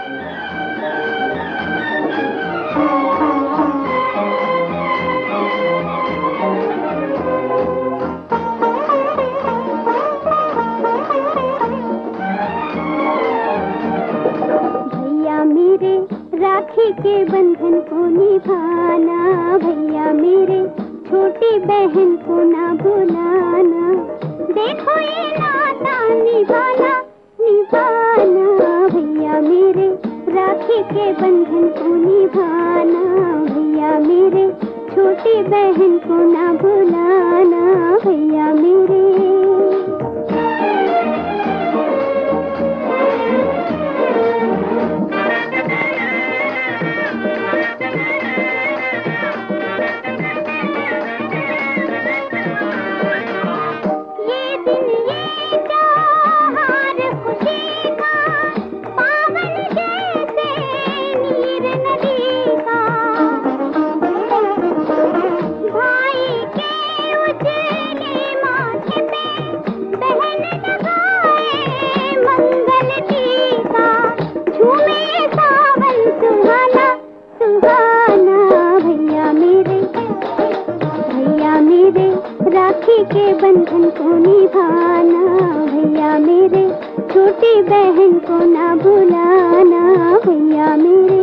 राखी के बंधन को निभाना, भैया मेरे छोटी बहन को ना भुलाना। देखो ये नाता निभाना निभाना, भैया मेरे राखी के बंधन को निभाना। भैया मेरे छोटी बहन को ना भुलाना, भैया मेरे। राखी के बंधन को निभाना, भैया मेरे छोटी बहन को ना भुलाना, भैया मेरे।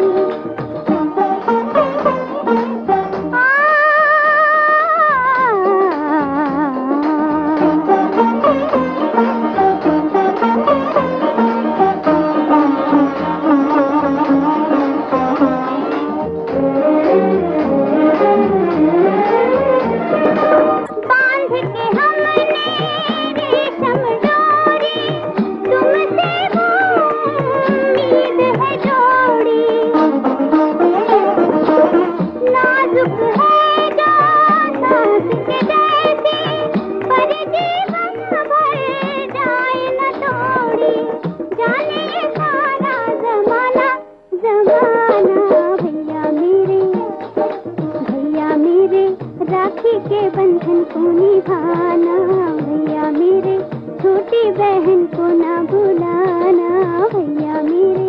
राखी के बंधन को निभाना, भैया मेरे छोटी बहन को ना भुलाना, भैया मेरे।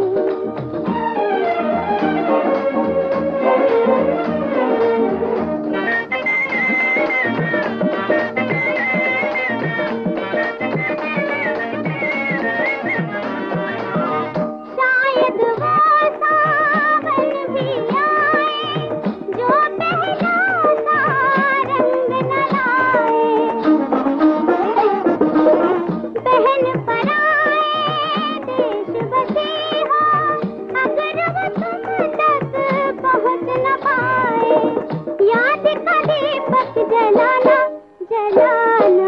जलाना जलाना,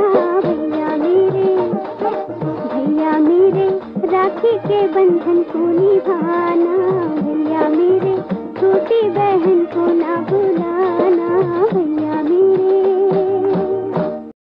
भैया मेरे राखी के बंधन को निभाना, भैया मेरे छोटी बहन को ना भूलना।